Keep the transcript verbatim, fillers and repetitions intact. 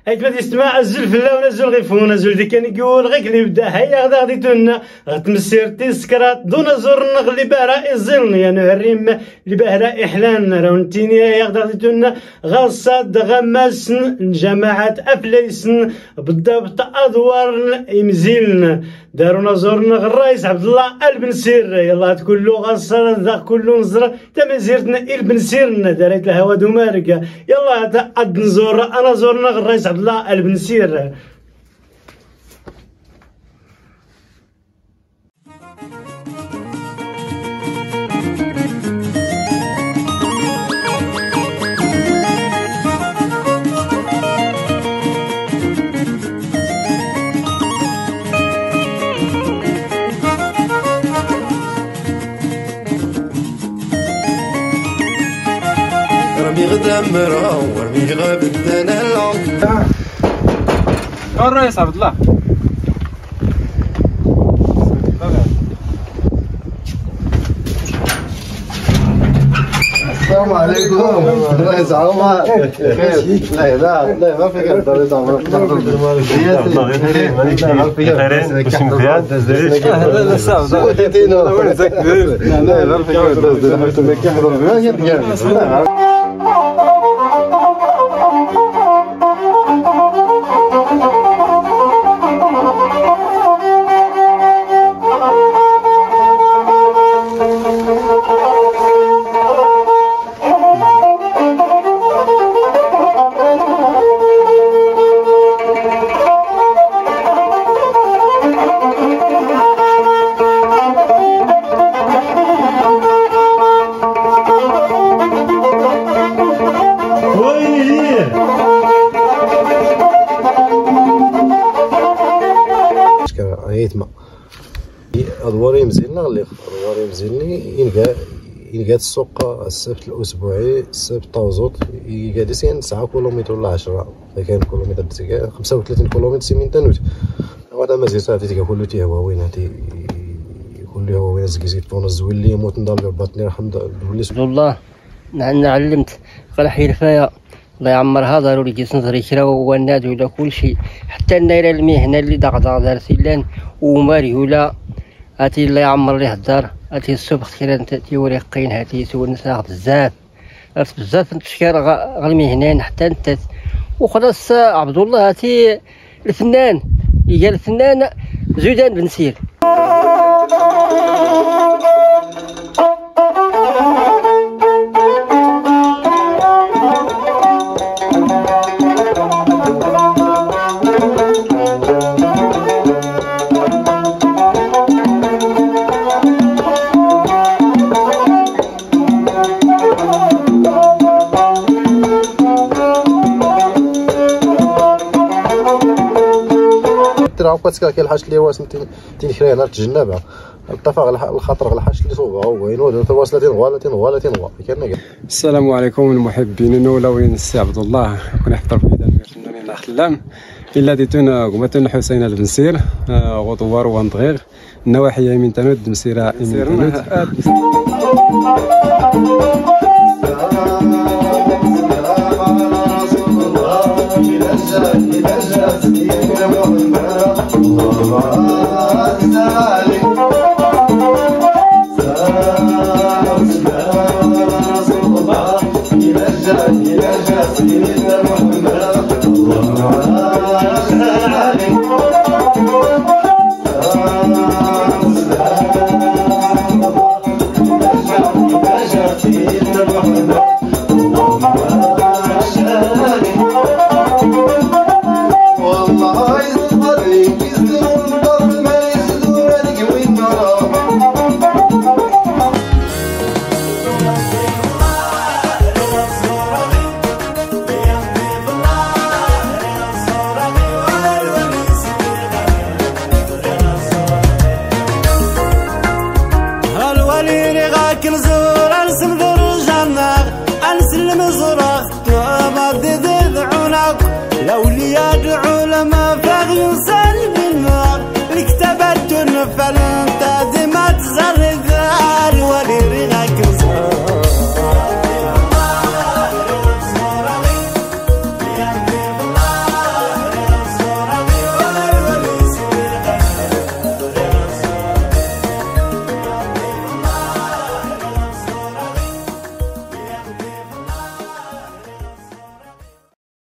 هيك ما تسمع الزلف لا ونزل غيفون زول دي كان يقول غيك اللي بدا هيا غدا غادي تنا غتمسيرتي سكرات دون زور نغلي بهرا الظل يا نهريم اللي بهرا احلان راونتيني هيا غدا غادي تنا غصاد غماسن جماعات افليسن بالضبط ادوار يمزيلن دارونا زورنا الرئيس عبد الله البنسير يلا تقول له غصاد ذا كله نزر تما زيرتنا البنسير دارت الهوا دوماركا يلا عاد نزور انا زورنا الرئيس عبد الله البنسير. رمي غدا مرا ورمي غاب انا العمر. الرئيس عبد الله السلام عليكم الرئيس عمر. لا لا لا ما فيك الرئيس عمر. يتما ادواري مزيننا اللي ادواري مزيني ينقى ينقى السوق السبت الاسبوعي السبت طاوزوط يقعد سين تسعة كيلومتر ولا عشرة كاين كيلومتر تيكا خمسة وثلاثين كيلومتر سيمين تنوت هذا مزيان صافي تيكا كله تي هو وين هاتي كله هو وين زكيزيت طون الزويلي يموت نضل بطني الحمد لله والله انا علمت قال حي الفايا الله يعمرها ضروري كيس نظري كرا والناد ولا كل شيء حتى النايره المهنه اللي دغدغ دار سيلان وماريولا هاتي الله يعمر ليه الدار هاتي الصبح كرا تاتي وريقين هاتي سول نساغ بزاف عرفت بزاف نتشكر غا المهنان حتى انت وخلاص عبد الله هاتي الفنان قال الفنان زيدان بن سير. كاسكا كاين الحاج اللي واسم تينكري هنا تجنبها الطفا الخطر على الحاج اللي صوبها هو وين تواصل تنغوا تنغوا تنغوا كاين. السلام عليكم المحبين نولاوين السي عبد الله كنا نحضر في دار الفنانين الاخلام الا ديتونا قمتنا حسين البنسير غطوار وندغير النواحي من تنود مسيره من كنزو